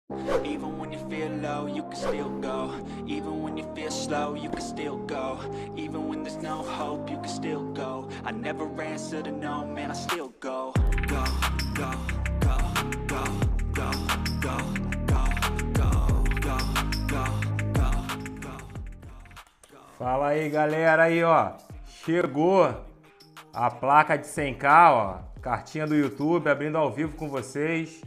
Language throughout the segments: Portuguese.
Even when you feel low, you can still go. Even when you feel slow, you can still go. Even when there's no hope, you can still go. I never answer to no, man, I still go. Go, go, go, go, go, go, go, go, go, go, go, go. Fala aí, galera, aí, ó. Chegou a placa de 100k, ó. Cartinha do YouTube, abrindo ao vivo com vocês.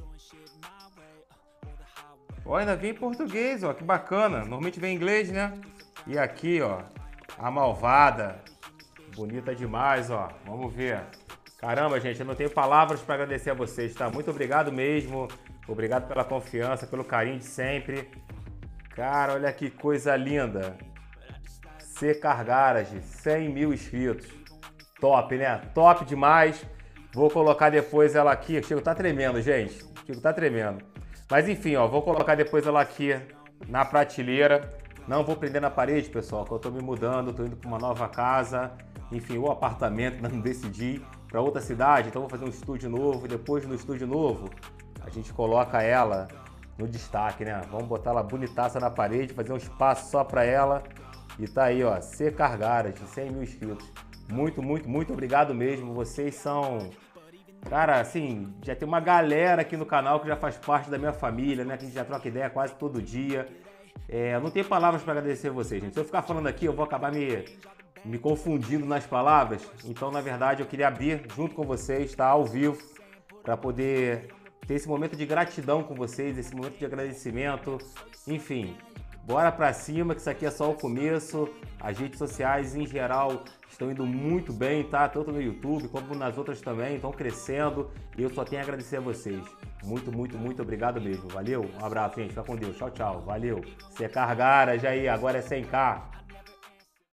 Ó, ainda vem em português, ó, que bacana. Normalmente vem em inglês, né? E aqui, ó, a malvada. Bonita demais, ó. Vamos ver. Caramba, gente, eu não tenho palavras para agradecer a vocês, tá? Muito obrigado mesmo. Obrigado pela confiança, pelo carinho de sempre. Cara, olha que coisa linda. Secar Garage, 100 mil inscritos. Top, né? Top demais. Vou colocar depois ela aqui. O Chico tá tremendo, gente. O Chico tá tremendo. Mas enfim, ó, vou colocar depois ela aqui na prateleira. Não vou prender na parede, pessoal, que eu tô me mudando, tô indo para uma nova casa. Enfim, o apartamento, não decidi, para outra cidade, então vou fazer um estúdio novo. Depois no estúdio novo, a gente coloca ela no destaque, né? Vamos botar ela bonitaça na parede, fazer um espaço só para ela. E tá aí, ó, Secar Garage, 100 mil inscritos. Muito, muito, muito obrigado mesmo. Vocês são... Cara, assim, já tem uma galera aqui no canal que já faz parte da minha família, né? Que a gente já troca ideia quase todo dia. Eu não tenho palavras para agradecer vocês, gente. Se eu ficar falando aqui, eu vou acabar me confundindo nas palavras. Então, na verdade, eu queria abrir junto com vocês, tá? Ao vivo, para poder ter esse momento de gratidão com vocês, esse momento de agradecimento. Enfim, bora pra cima, que isso aqui é só o começo. As redes sociais, em geral, estão indo muito bem, tá? Tanto no YouTube como nas outras também, estão crescendo. E eu só tenho a agradecer a vocês. Muito, muito, muito obrigado mesmo. Valeu? Um abraço, gente. Fica com Deus. Tchau, tchau. Valeu. Secar Garage aí, agora é 100k.